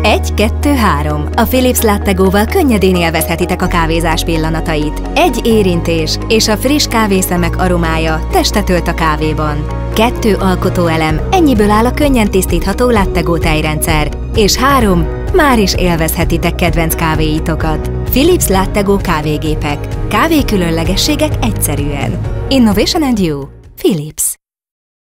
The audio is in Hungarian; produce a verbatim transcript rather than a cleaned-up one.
Egy, kettő, három. A Philips Lattegóval könnyedén élvezhetitek a kávézás pillanatait. Egy érintés, és a friss kávészemek aromája testet ölt a kávéban. Kettő alkotóelem, ennyiből áll a könnyen tisztítható Lattegó tejrendszer. És három, már is élvezhetitek kedvenc kávéitokat. Philips Lattegó kávégépek. Kávé különlegességek egyszerűen. Innovation and you. Philips.